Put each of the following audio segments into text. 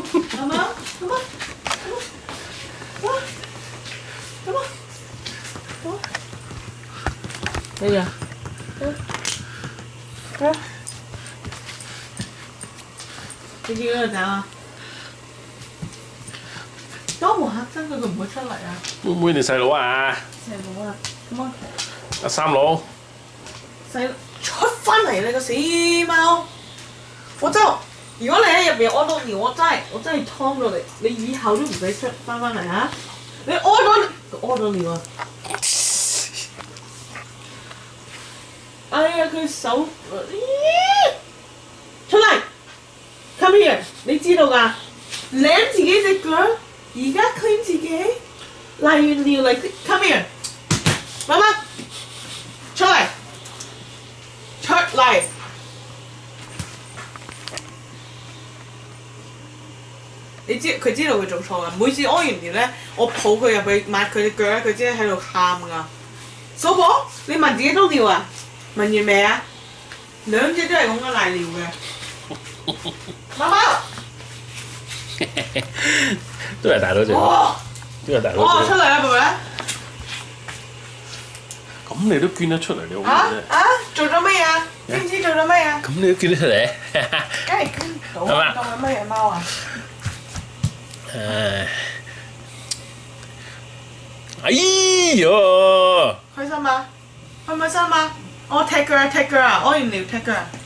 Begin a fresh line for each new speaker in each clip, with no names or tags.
Come on, come on, come on, come on, come on. Đây à?你見到佢點啊？當門黑真佢唔會出嚟啊！
妹妹你細佬啊？
細佬啊，come on！
阿三佬，
細出翻嚟你個死貓！我真係，如果你喺入邊屙到尿，我真係劏咗你，你以後都唔使出翻嚟嚇！你屙到尿啊！哎呀，佢手，出嚟 ，come here， 你知道㗎？舐自己隻腳，而家 clean 自己，瀨完尿嚟 ，come here， 媽媽，出嚟，出嚟。你知佢知道佢做錯㗎，每次屙完尿咧，我抱佢入去抹佢隻腳咧，佢即係喺度喊㗎。嫂婆，你聞自己都尿啊？聞完未啊？兩隻都係咁嘅瀨尿嘅。媽媽，
都係大佬做，都係大佬做。
出嚟啦，妹妹。
咁你都捐得出嚟，你好
啊啊！做咗咩啊？知唔知做咗咩啊？
咁你都捐得出嚟？
梗係捐唔到啊！當係乜嘢貓啊？
哎呀！
開心嗎？開唔開心啊？我踢腳啊！踢腳啊！屙完尿踢腳啊！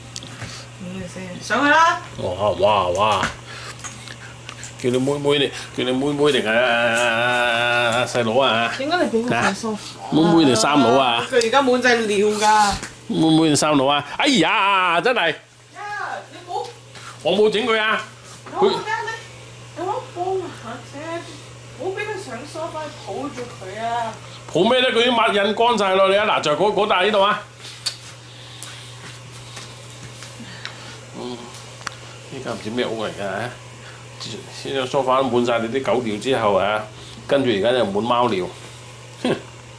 上去啦！
哇！叫你妹妹定係細佬啊？
點解你俾佢上梳化？
妹妹定三佬啊？
佢而家滿隻尿㗎。
妹妹定三佬啊？哎呀！真係！
你冇？
我冇整佢啊！
佢你冇幫下啫，冇俾佢上梳化抱住佢啊！
抱咩咧？佢已經抹印乾晒咯！你啊，嗱，就嗰笪呢度啊！依家唔知咩屋嚟㗎？先將梳化滿晒你啲狗尿之後啊，跟住而家就滿貓尿。哼！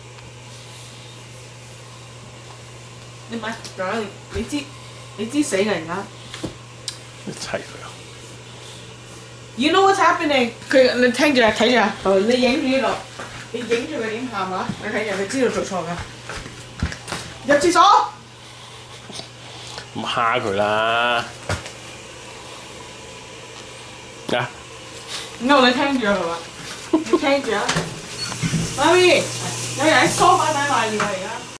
你咪講，你知死㗎而家。
一齊佢啊
You know what's happening？ 佢你聽住啊，睇住啊，你影住呢度，你影住佢點喊啊！你睇住，佢知道做錯㗎。入廁所。
咁蝦佢啦！啊！
No， 你聽住啊，爸爸，你聽住啊，媽咪，有人喺梳化底瀨尿啊而家。